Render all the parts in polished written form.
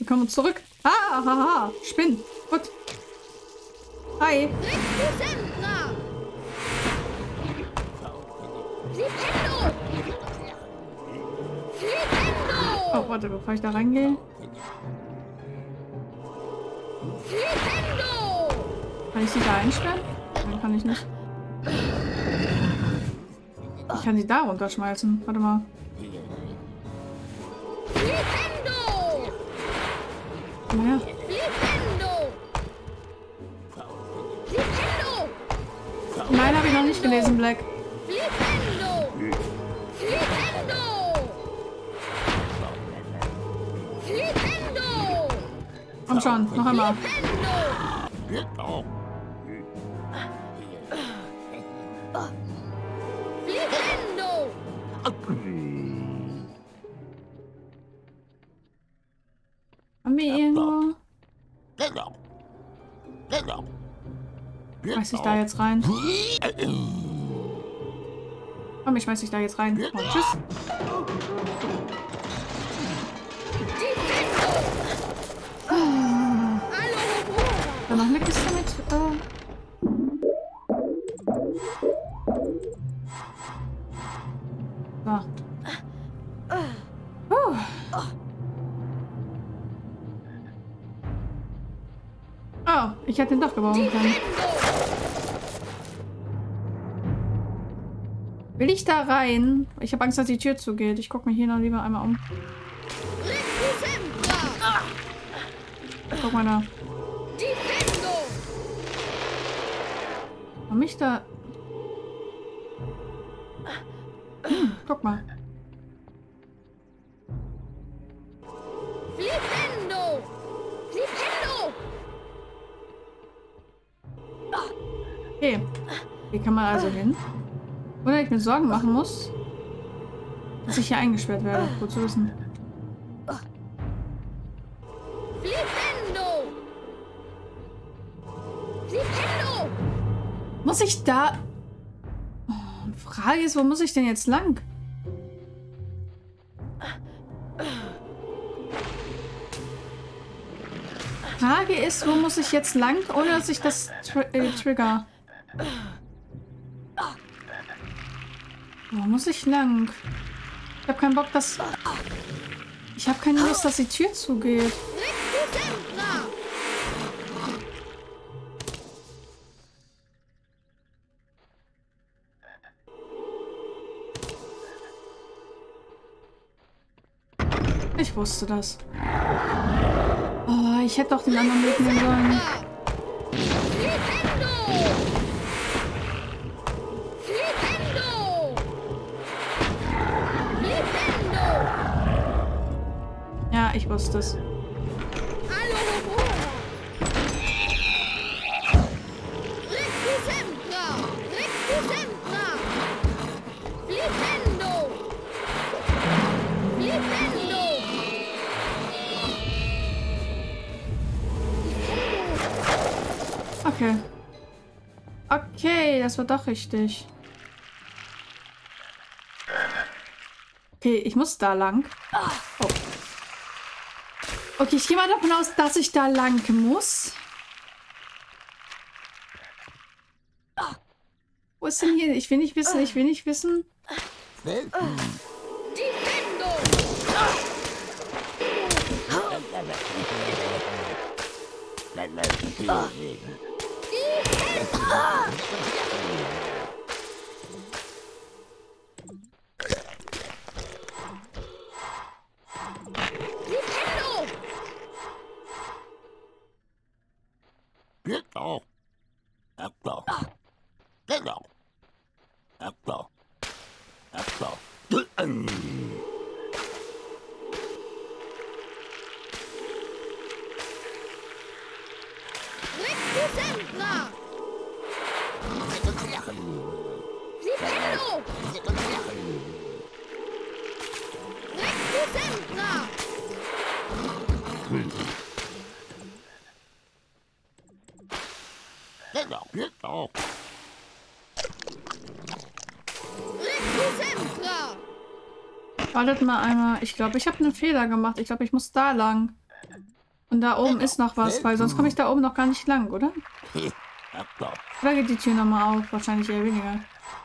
können uns zurück. Ah, haha, Spinn. Gut. Hi. Oh, warte, bevor ich da reingehe. Kann ich sie da einsperren? Nein, kann ich nicht. Ich kann sie da runterschmeißen. Warte mal. Komm her. Nein, habe ich noch nicht gelesen, Black. Komm schon, noch einmal. Haben wir irgendwo? Schmeiß ich da jetzt rein? Komm, ich schmeiß dich da jetzt rein. Oh, tschüss. Da noch eine Kiste mit. So. Oh, ich hätte den doch gebrauchen können. Will ich da rein? Ich habe Angst, dass die Tür zugeht. Ich gucke mich hier noch lieber einmal um. Guck mal da. Warum mich da... guck mal. Okay. Hier kann man also hin. Oder ich mir Sorgen machen muss, dass ich hier eingesperrt werde. Gut zu wissen. Muss ich da... Oh, Frage ist, wo muss ich denn jetzt lang? Frage ist, wo muss ich jetzt lang, ohne dass ich das trigger? Wo muss ich lang? Ich habe keinen Bock, dass... Ich habe keine Lust, dass die Tür zugeht. Ich wusste das. Oh, ich hätte doch den anderen Weg nehmen sollen. Ja, ich wusste es. Okay. Okay, das war doch richtig. Okay, ich muss da lang. Oh. Okay, ich gehe mal davon aus, dass ich da lang muss. Wo ist denn hier? Ich will nicht wissen, ich will nicht wissen. Wartet mal einmal. Ich glaube, ich habe einen Fehler gemacht. Ich glaube, ich muss da lang. Und da oben ist noch was, weil sonst komme ich da oben noch gar nicht lang, oder? Oder geht die Tür nochmal auf? Wahrscheinlich eher weniger.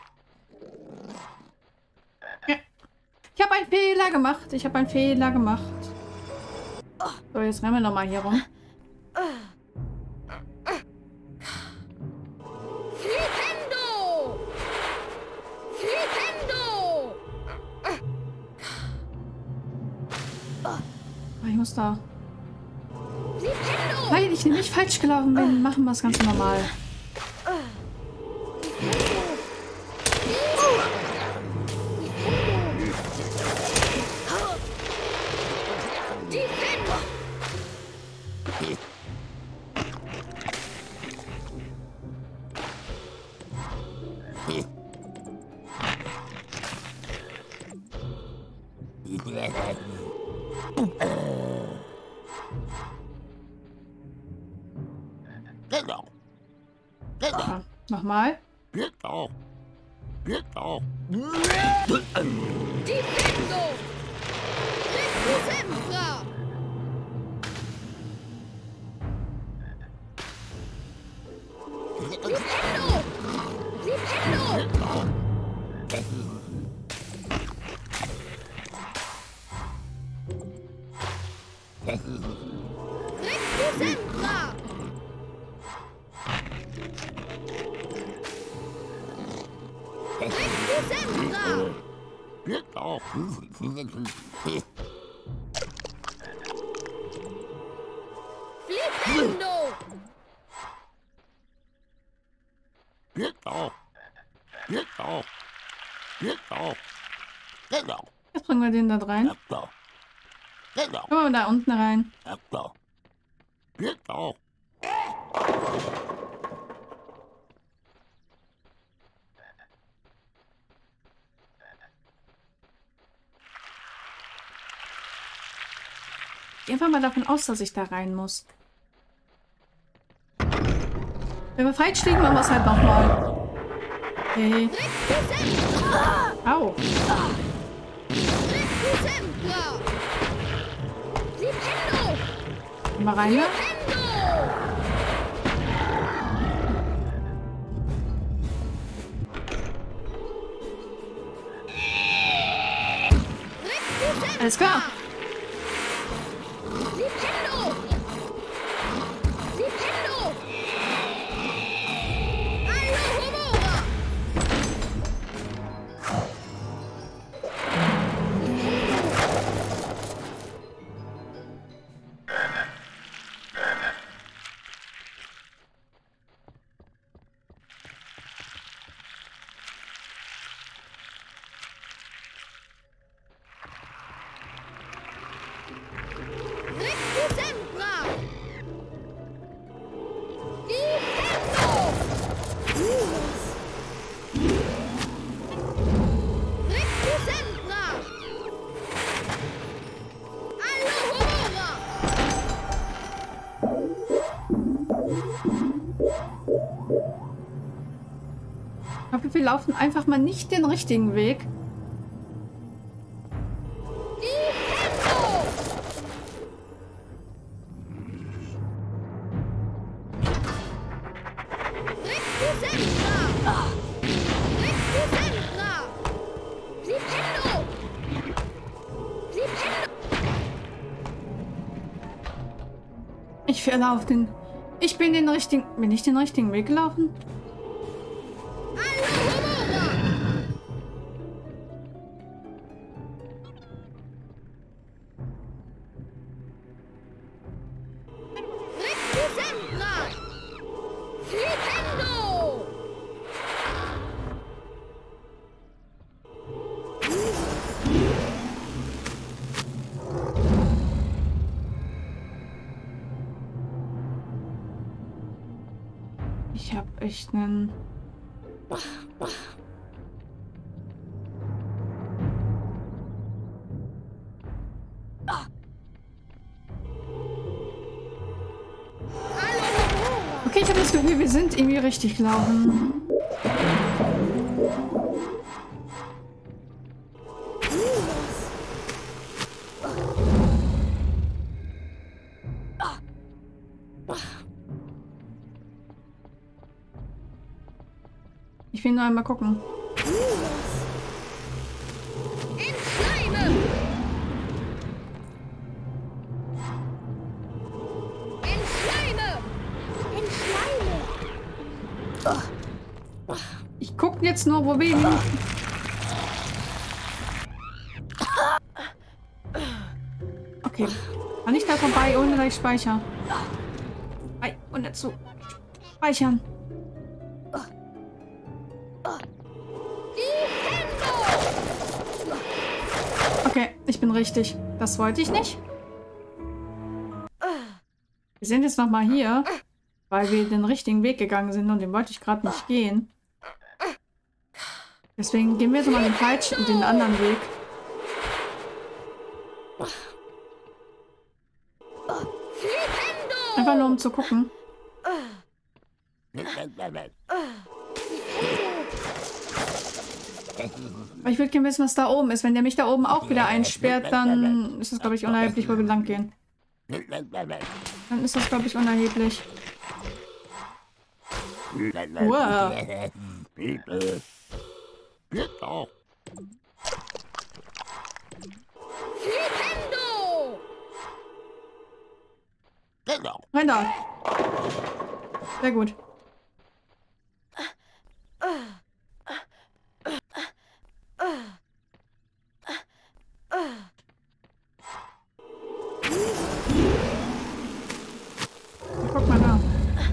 Ja. Ich habe einen Fehler gemacht. Ich habe einen Fehler gemacht. So, jetzt rennen wir nochmal hier rum. Flipendo! Flipendo! Oh, ich muss da. Flipendo! Weil ich nämlich falsch gelaufen bin, machen wir es ganz normal. Ja, nochmal. Defendo! Recusembra! Defendo! Defendo! Recusembra! Recusembra! Flipendo! Jetzt bringen wir den da rein. Kommen wir da unten rein. Ich gehe einfach mal davon aus, dass ich da rein muss. Wenn wir falsch liegen, machen wir es halt nochmal. Okay. Au. Recusembra! Flipendo! Mal rein da. Alles klar. Flipendo! Flipendo! Alohomora! Recusembra! Defendo! Recusembra! Alohomora! Ich glaube, wir laufen einfach mal nicht den richtigen Weg. Defendo! Recusembra! Recusembra! Flipendo! Flipendo! Ich verlaufe den. Ich bin den richtigen. Bin ich den richtigen Weg gelaufen? Alohomora! Recusembra! Flipendo! Ich habe echt einen. Okay, ich habe das Gefühl, wir sind irgendwie richtig gelaufen. Ich will nur einmal gucken. Entschleime! Entschleime! Entschleime! Ich gucke jetzt nur, wo wir hin. Okay. Kann ich da vorbei, ohne dass ich speichere? Ei, und dazu speichern. Okay, ich bin richtig. Das wollte ich nicht. Wir sind jetzt nochmal hier, weil wir den richtigen Weg gegangen sind und den wollte ich gerade nicht gehen. Deswegen gehen wir jetzt mal den anderen Weg. Einfach nur um zu gucken. Aber ich würde gerne wissen, was da oben ist. Wenn der mich da oben auch wieder einsperrt, dann ist das, glaube ich, unerheblich, wo wir lang gehen. Dann ist das, glaube ich, unerheblich. Wow. Renn da. Sehr gut. Guck mal da.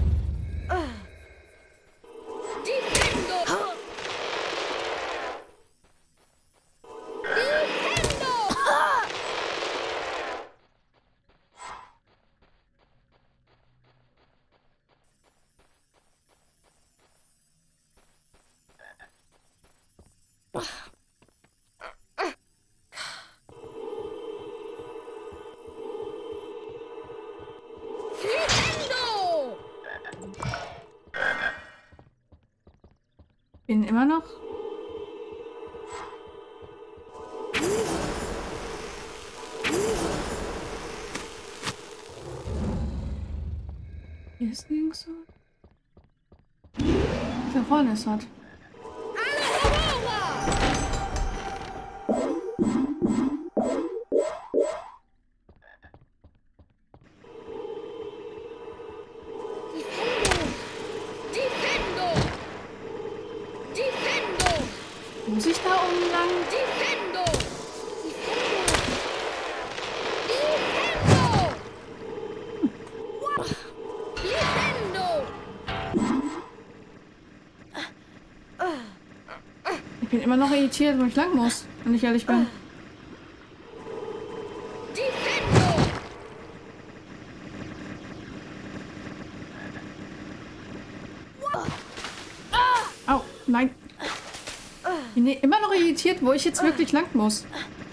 Bin immer noch. Hier ist nirgends so. Da vorne ist was. Muss ich da oben lang? Ich bin immer noch irritiert, wo ich lang muss, wenn ich ehrlich bin. Au, nein. Ich bin immer noch irritiert, wo ich jetzt wirklich lang muss.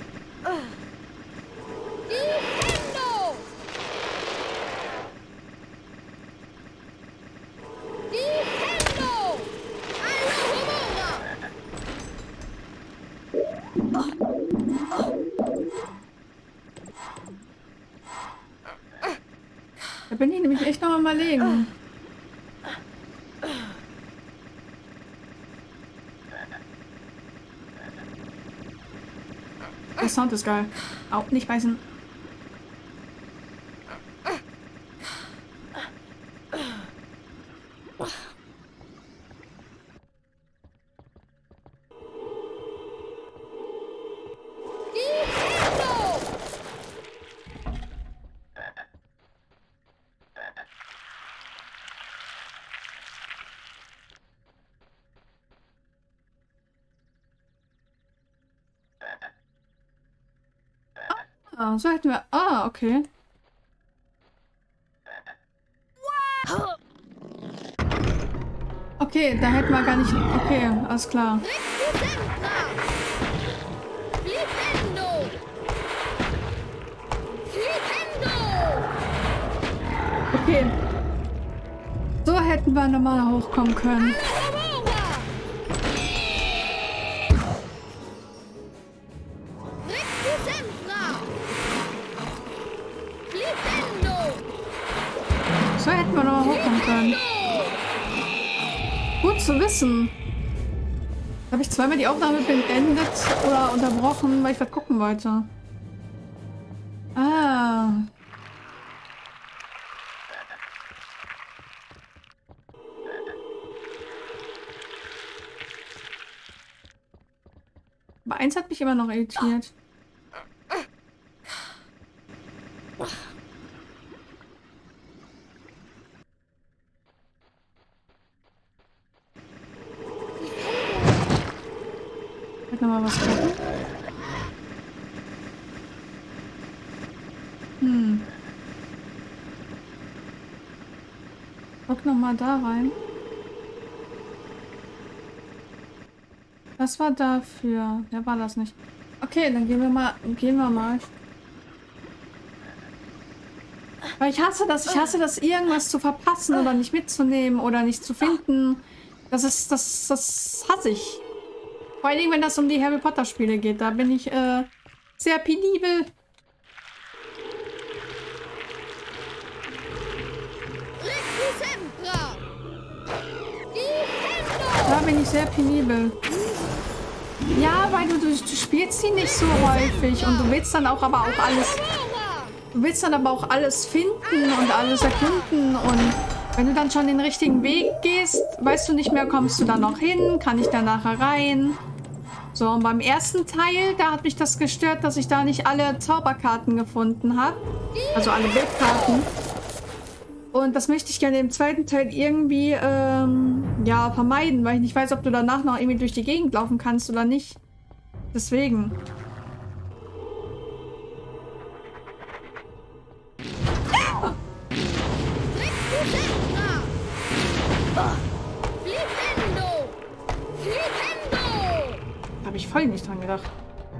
Da bin ich nämlich echt noch am Überlegen. Der Sound ist geil. Au, nicht beißen. Ah, so hätten wir... Ah, okay. Okay, da hätten wir gar nicht... Okay, alles klar. Okay. So hätten wir normal hochkommen können. So hätten wir noch hochkommen können. Gut zu wissen. Habe ich zweimal die Aufnahme beendet oder unterbrochen, weil ich was gucken wollte. Ah. Aber eins hat mich immer noch irritiert. Ich noch mal was gucken. Guck noch mal da rein. Was war dafür? Wer war das nicht? Okay, dann gehen wir mal. Weil ich hasse das, irgendwas zu verpassen oder nicht mitzunehmen oder nicht zu finden. Das hasse ich. Vor allen Dingen, wenn das um die Harry Potter Spiele geht. Da bin ich sehr penibel. Da bin ich sehr penibel. Ja, weil du spielst sie nicht so häufig und du willst dann auch aber auch alles. Du willst dann aber auch alles finden und alles erkunden und wenn du dann schon den richtigen Weg gehst, weißt du nicht mehr, kommst du da noch hin, kann ich da nachher rein? So, und beim ersten Teil, da hat mich das gestört, dass ich da nicht alle Zauberkarten gefunden habe. Also alle Bildkarten. Und das möchte ich gerne im zweiten Teil irgendwie, ja, vermeiden, weil ich nicht weiß, ob du danach noch irgendwie durch die Gegend laufen kannst oder nicht. Deswegen. Habe ich voll nicht dran gedacht.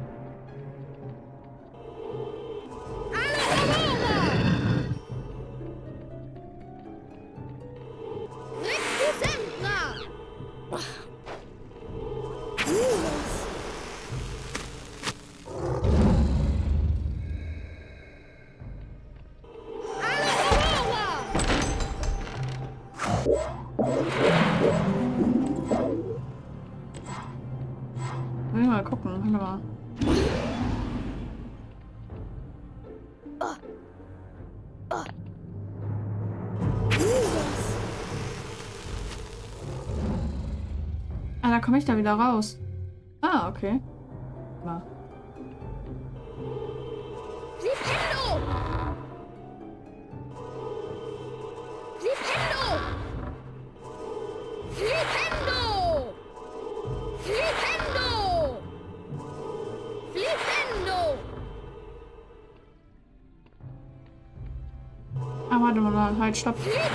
Mal gucken, warte mal. Ah, da komme ich da wieder raus. Ah, okay. Mal. Ah, warte mal, halt, stopp.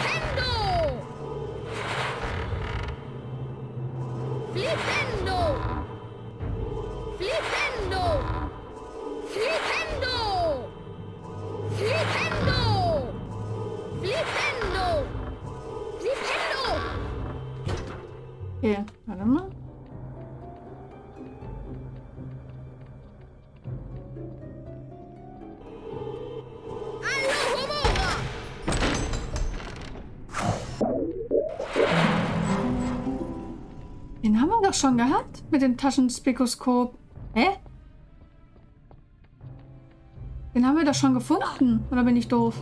Okay, warte mal. Den haben wir doch schon gehabt mit dem Taschenspikoskop. Hä? Den haben wir doch schon gefunden. Oder bin ich doof?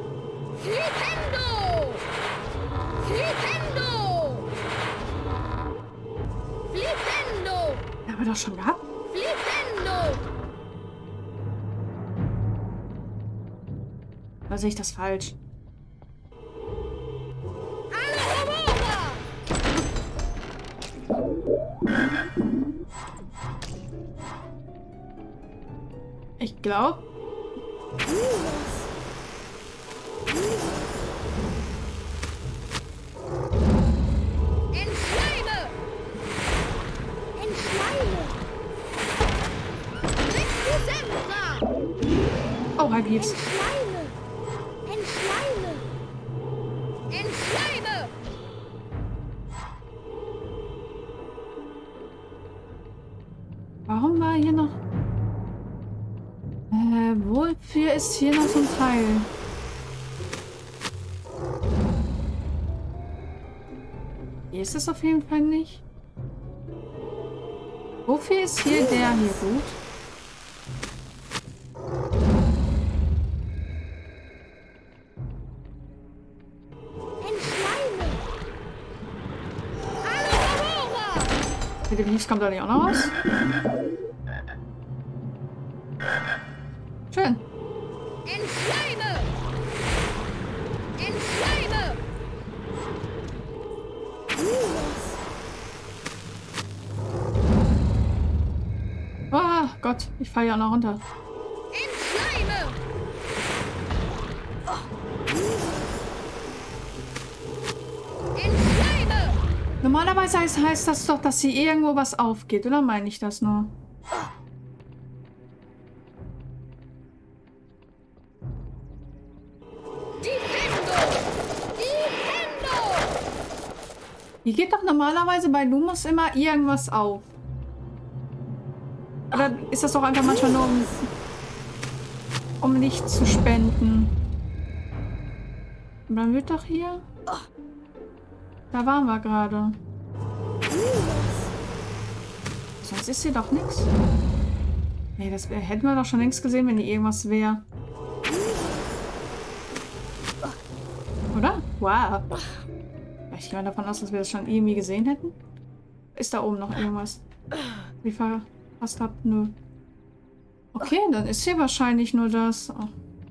Den haben wir doch schon gehabt. Oder sehe ich das falsch? Ich glaube. Oh, halb lieb's. Warum war hier noch... wofür ist hier noch so ein Teil? Hier ist es auf jeden Fall nicht. Wofür ist hier der hier gut? Entschleime. Alohomora. Mit dem Liebs kommt da nicht auch noch was? Schön. Entschleime. Entschleime. Ah, Gott, ich falle ja noch runter. Entschleime. Entschleime. Normalerweise heißt das doch, dass hier irgendwo was aufgeht, oder meine ich das nur? Defendo. Defendo. Hier geht doch normalerweise bei Lumos immer irgendwas auf. Oder ist das doch einfach manchmal nur, um Licht zu spenden? Und dann wird doch hier... Da waren wir gerade. Sonst ist hier doch nichts. Nee, das hätten wir doch schon längst gesehen, wenn hier irgendwas wäre. Oder? Wow. Ich gehe mal davon aus, dass wir das schon irgendwie gesehen hätten. Ist da oben noch irgendwas? Wie verpasst habt? Nö. Okay, dann ist hier wahrscheinlich nur das. Oh.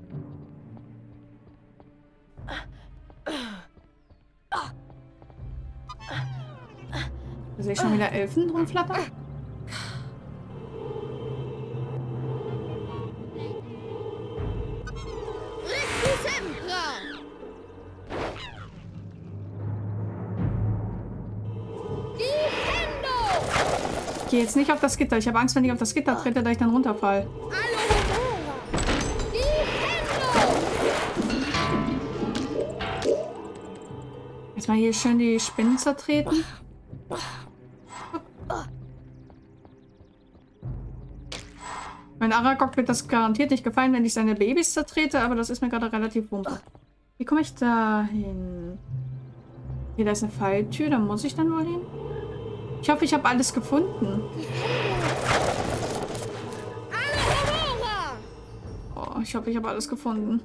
Da sehe ich schon wieder Elfen rumflattern. Recusempra. Defendo. Ich gehe jetzt nicht auf das Gitter. Ich habe Angst, wenn ich auf das Gitter trete, dass ich dann runterfall. Alohomora. Defendo. Jetzt mal hier schön die Spinnen zertreten. Mein Aragog wird das garantiert nicht gefallen, wenn ich seine Babys zertrete, aber das ist mir gerade relativ wumpe. Wie komme ich da hin? Hier, da ist eine Falltür, da muss ich dann wohl hin. Ich hoffe, ich habe alles gefunden. Alohomora. Oh, ich hoffe, ich habe alles gefunden.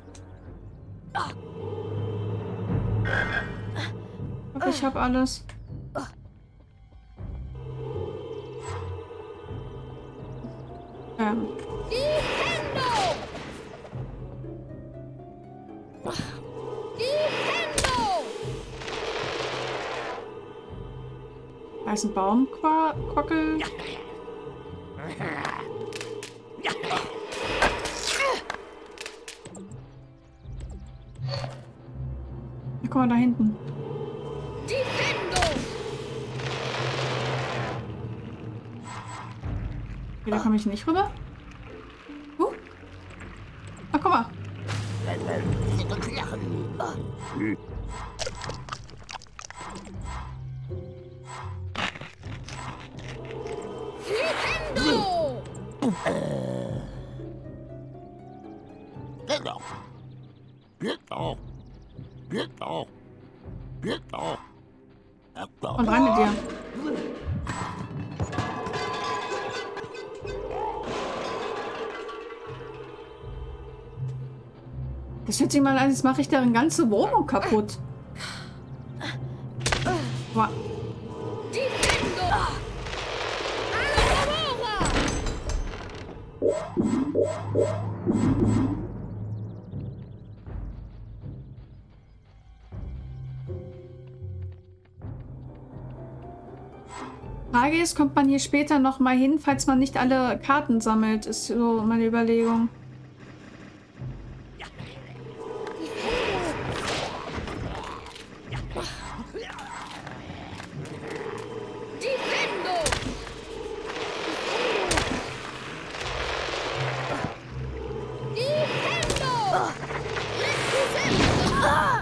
Ich hoffe, ich habe alles. Defendo. Defendo. Da ist ein Baumquackel. Ja, guck mal da hinten. Defendo. Okay, da komme ich nicht rüber. Ah, guck mal. Defendo. Und rein mit dir. Das hört sich mal an, als mache ich deren ganze Wohnung kaputt. Boah. Defendo. Alohomora. Frage ist, kommt man hier später noch mal hin, falls man nicht alle Karten sammelt, ist so meine Überlegung. Defendo. Defendo. Recusempra.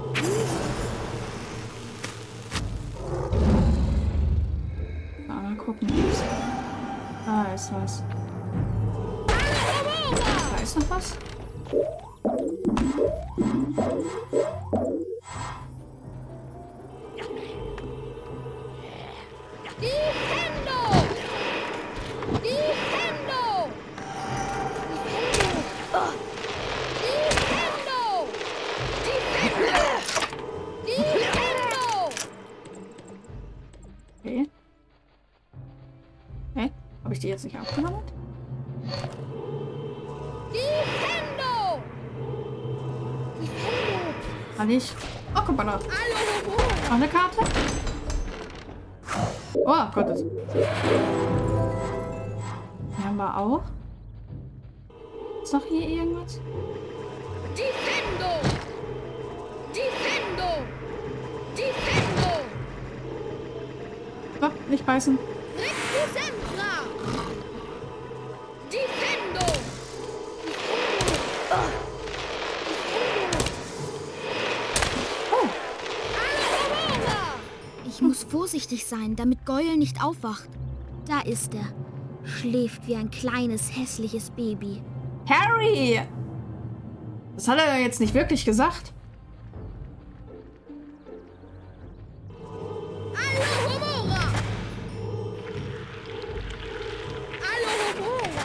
Mal gucken. Da ist was. Alohomora. Da ist noch was. Defendo. die jetzt nicht aufgenommen? Defendo! Kann ich? Oh, guck mal da. Hallo! Noch eine Karte? Oh, Gottes. Hier haben wir auch. Ist noch hier irgendwas? Defendo! Defendo! Defendo! So, nicht beißen. Requisempra! Defendo! Oh, Alohomora! Ich muss vorsichtig sein, damit Goyle nicht aufwacht. Da ist er. Schläft wie ein kleines, hässliches Baby. Harry! Das hat er jetzt nicht wirklich gesagt. Alohomora! Alohomora!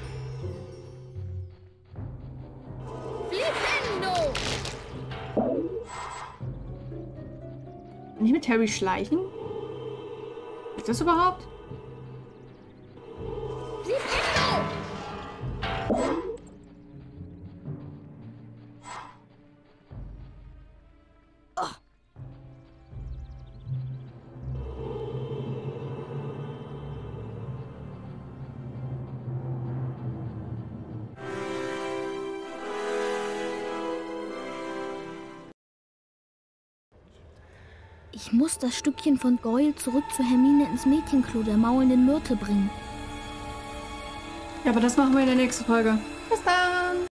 Flipendo! Kann ich mit Harry schleichen? Ist das überhaupt? Flipendo! Ich muss das Stückchen von Goyle zurück zu Hermine ins Mädchenklo der maulenden Myrte bringen. Ja, aber das machen wir in der nächsten Folge. Bis dann!